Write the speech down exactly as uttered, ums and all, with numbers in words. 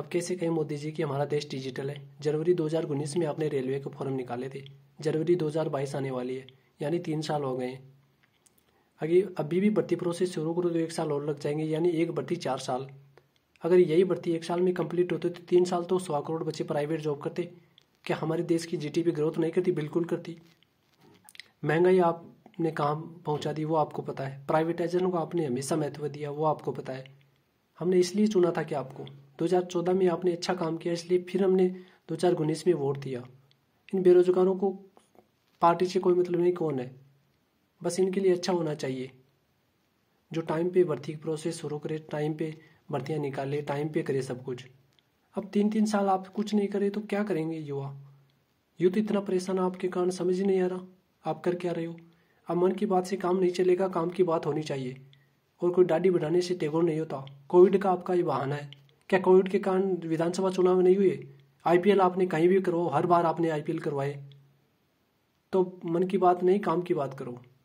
अब कैसे कहें मोदी जी कि हमारा देश डिजिटल है। जनवरी दो हज़ार उन्नीस में आपने रेलवे के फॉर्म निकाले थे, जनवरी दो हज़ार बाईस आने वाली है, यानी तीन साल हो गए हैं। अगर अभी भी भर्ती प्रोसेस शुरू करो तो एक साल और लग जाएंगे, यानी एक भर्ती चार साल। अगर यही भर्ती एक साल में कंप्लीट होती तो तीन साल तो सौ करोड़ बच्चे प्राइवेट जॉब करते। क्या हमारे देश की जीडीपी ग्रोथ नहीं करती? बिल्कुल करती। महंगाई आपने कहाँ पहुँचा दी वो आपको पता है। प्राइवेटाइजेशन को आपने हमेशा महत्व दिया वो आपको पता है। हमने इसलिए चुना था कि आपको दो हज़ार चौदह में आपने अच्छा काम किया, इसलिए फिर हमने दो हज़ार उन्नीस में वोट दिया। इन बेरोजगारों को पार्टी से कोई मतलब नहीं कौन है, बस इनके लिए अच्छा होना चाहिए। जो टाइम पे भर्ती की प्रोसेस शुरू करे, टाइम पे भर्तियाँ निकाले, टाइम पे करे सब कुछ। अब तीन तीन साल आप कुछ नहीं करे तो क्या करेंगे युवा? यूथ इतना परेशान आपके कारण समझ ही नहीं आ रहा आप कर क्या रहे हो। अब मन की बात से काम नहीं चलेगा, काम की बात होनी चाहिए। और कोई दाढ़ी बढ़ाने से टेगोर नहीं होता। कोविड का आपका ये बहाना है। क्या कोविड के कारण विधानसभा चुनाव नहीं हुए? आईपीएल आपने कहीं भी करो, हर बार आपने आईपीएल करवाए। तो मन की बात नहीं, काम की बात करो।